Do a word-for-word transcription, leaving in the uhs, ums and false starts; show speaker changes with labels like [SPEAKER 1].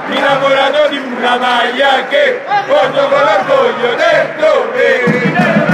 [SPEAKER 1] innamorato di una maglia che porto con l'orgoglio del dovere.